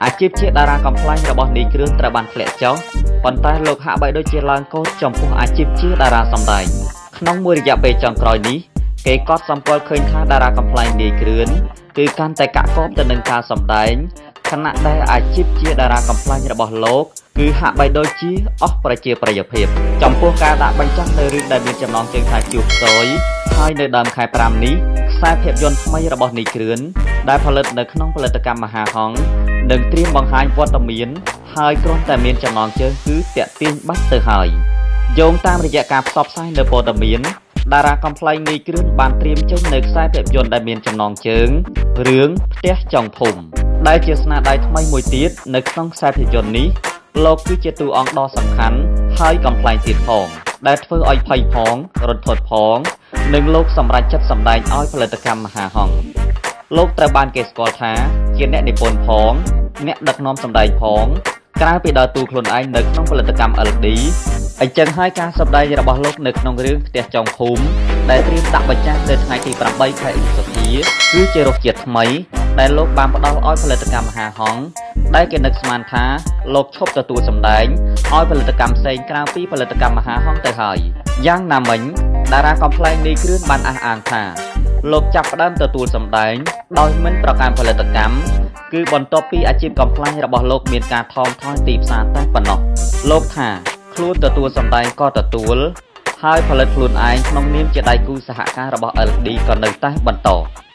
อาชีพជាតារាកំប្លែងរបស់នាយគ្រឿងត្រូវបានធ្លាក់ចុះប៉ុន្តែលោកហាក់បីដូចជាឡើងកោតចំពោះអាជីពជាតារាសម្ដែងក្នុងមួយរយៈពេលចុងក្រោយនេះគេកត់សម្គាល់ឃើញថាតារាកំប្លែងនាយគ្រឿងគឺកាន់តែកាក់កបទៅនឹងការសម្ដែងខណៈដែលអាជីពជាតារាកំប្លែងរបស់លោកគឺហាក់បីដូចជាអស់ប្រជាប្រិយភាពចំពោះការដាក់បញ្ចាំងនៅរឿងដែលមានចំណងជើងថាជួបសយហើយនៅដើមខែ5នេះខ្សែភាពយន្តថ្មីរបស់នាយគ្រឿងដែលផលិតនៅក្នុងផលិតកម្មមហាហង្សនឹងត្រៀមបង្ហាញវត្តមានហើយគ្រាន់តែមានចំណងជើងគឺតាក់ទាញបាត់ទៅហើយយោងតាមរយៈការផ្សព្វផ្សាយនៅព័ត៌មានតារាកំប្លែងនាយគ្រឿងបានត្រៀមចេញនៅខ្សែភាពយន្តដែលមានចំណងជើងរឿងផ្ទះចុងភូមិដែលជាស្នាដៃថ្មីមួយទៀតនៅក្នុងខ្សែភាពយន្តនេះលោកគឺជាតួអង្គដ៏សំខាន់ហើយកំប្លែងទៀតផងដែលធ្វើឲ្យភ័យផងរន្ធត់ផងនិងលោកសម្រេចចិត្តសម្ដែងឲ្យផលិតកម្មមហាហង្សលោកត្រូវបានគេស្គាល់ថាជាអ្នកនិពន្ធផងអ្នកដឹកនាំសម្ដែងផងក្រៅពីដើរតួខ្លួនឯងនៅក្នុងផលិតកម្ម LD អញ្ចឹងហើយការសម្ដែងរបស់លោកនៅក្នុងរឿងផ្ទះចុងភូមិដែលត្រៀមដាក់បញ្ចាំងនៅថ្ងៃទី8ខែឧសភាគឺជារសជាតិថ្មីដែលលោកបានផ្ដល់ឲ្យផលិតកម្មមហាហង្សដែលគេនឹកស្មានថាលោកឈប់ទទួលសម្ដែងឲ្យផលិតកម្មផ្សេងក្រៅពីផលិតកម្មមហាហង្សទៅហើយយ៉ាងណាមិញតារាកំប្លែងនាយគ្រឿងបានអះអាងថាលោកចាប់ផ្ដើមទទួលសម្ដែងដោយមិនប្រកាន់ផលិតកម្មគឺបន្ទាប់ពីអាជីពកំប្លែងរបស់លោកមានការថមថយទីផ្សារតែប៉ុណ្ណោះលោកថាខ្លួនទទួលសម្ដែងក៏ទទួលហើយផលិតខ្លួនឯងក្នុងនាមជាដៃគូសហការរបស់ LD ក៏នៅតែបន្ត